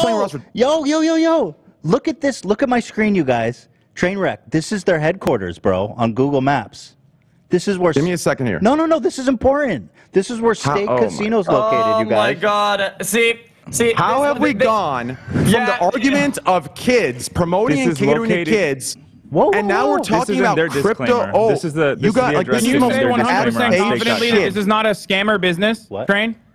playing Rustford. Yo. Look at this. Look at my screen, you guys. Trainwreck. This is their headquarters, bro, on Google Maps. This is where... Give me a second here. No. This is important. This is where State Casino's located, you guys. Oh, my God. See, how have we gone from the argument of kids promoting and catering to kids, and now we're talking about crypto? This is the you got like address. this Can is you say 100% confidently that this is not a scammer business, Train?